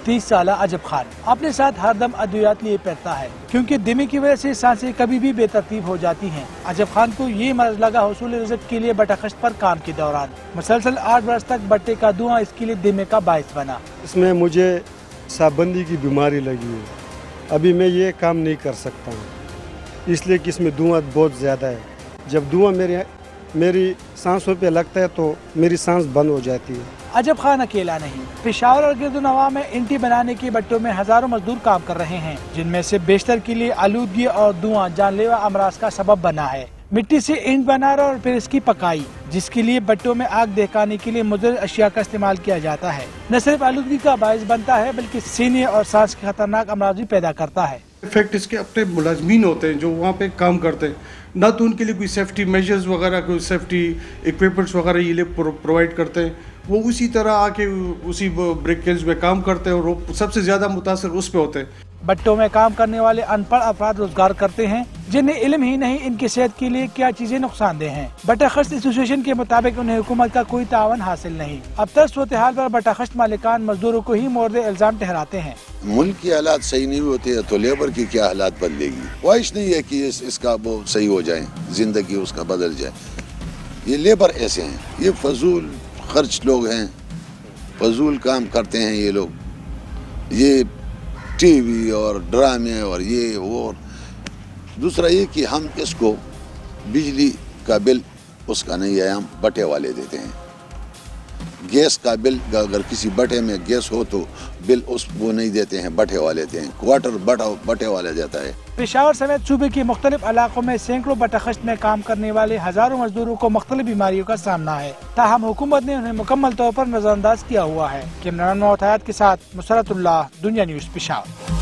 30 साल अजब खान अपने साथ हर दम अद्वियात लिए पड़ता है क्योंकि दमे की वजह से सांसें कभी भी बेतरतीब हो जाती हैं। अजब खान को ये मर्ज लगा हुसूल रिज़्क के लिए बटाखस्त पर काम के दौरान मुसलसल 8 बरस तक बट्टे का धुआं इसके लिए दमे का बायस बना। इसमें मुझे सांसबंदी की बीमारी लगी है, अभी मैं ये काम नहीं कर सकता हूँ इसलिए कि इसमें धुआं बहुत ज़्यादा है। जब धुआं मेरी सांसों पे लगता है तो मेरी सांस बंद हो जाती है। अजब खान अकेला नहीं, पेशावर और गिरदुनवा में ईंटें बनाने के भट्टों में हजारों मजदूर काम कर रहे हैं, जिनमें से बेशतर के लिए आलूदगी और धुआं जानलेवा अमराज का सबब बना है। मिट्टी से ईंट बना रहा और फिर इसकी पकाई, जिसके लिए भट्टों में आग दहकाने के लिए मुज़र अशिया का इस्तेमाल किया जाता है, न सिर्फ आलूदगी का बायस बनता है बल्कि सीने और सांस के खतरनाक अमराज भी पैदा करता है। इफेक्ट इसके अपने मुलाजमीन होते हैं जो वहाँ पे काम करते हैं, ना तो उनके लिए कोई सेफ्टी मेजर्स वगैरह, कोई सेफ्टी इक्विपमेंट्स वगैरह ये लोग प्रोवाइड करते हैं। वो उसी तरह आके उसी ब्रिक किल्स में काम करते हैं और सबसे ज़्यादा मुतासर उस पे होते हैं। भट्टों में काम करने वाले अनपढ़ अफराद रोजगार करते हैं जिन्हें इल्म ही नहीं इनकी सेहत के लिए क्या चीजें नुकसानदेह हैं। बटाखस्त एसोसिएशन के मुताबिक उन्हें हुकूमत का कोई तावन हासिल नहीं। अब तक सूरत-ए-हाल पर बटाखस्त मालिकान मजदूरों को ही मोर्द इल्जाम ठहराते हैं। मुल्क की हालात सही नहीं होती है तो लेबर की क्या हालात बदलेगी। ख्वाहिश नहीं है कि इसका वो सही हो जाए, जिंदगी उसका बदल जाए। ये लेबर ऐसे हैं, ये फजूल खर्च लोग हैं, फजूल काम करते हैं ये लोग। ये टीवी और ड्रामे और ये वो। दूसरा ये कि हम इसको बिजली का बिल उसका नहीं है, हम बटे वाले देते हैं। गैस का बिल अगर किसी बटे में गैस हो तो बिल वो नहीं देते हैं, बटे वाले देते हैं। क्वार्टर बटे वाले देता है। पेशावर समेत सूबे के मुख्तलिफ इलाकों में सैकड़ों बटाखस्त में काम करने वाले हजारों मजदूरों को मुख्तलिफ बीमारियों का सामना है, ताहम हुकूमत ने उन्हें मुकम्मल तौर पर नजरअंदाज किया हुआ है। कैमरामैन मोहम्मद हयात के साथ मुसरतुल्लाह, दुनिया न्यूज़, पेशावर।